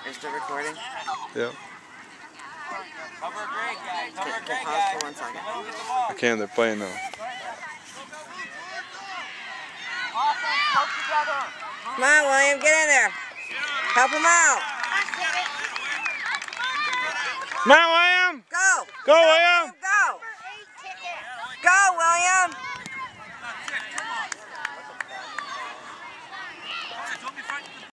You're still recording? Yep. Cover Greg, guys. Cover Greg, guys. Pause for 1 second. I can, they're playing now. Come on, William, get in there. Help him out. Come on, William! Go! Go, William!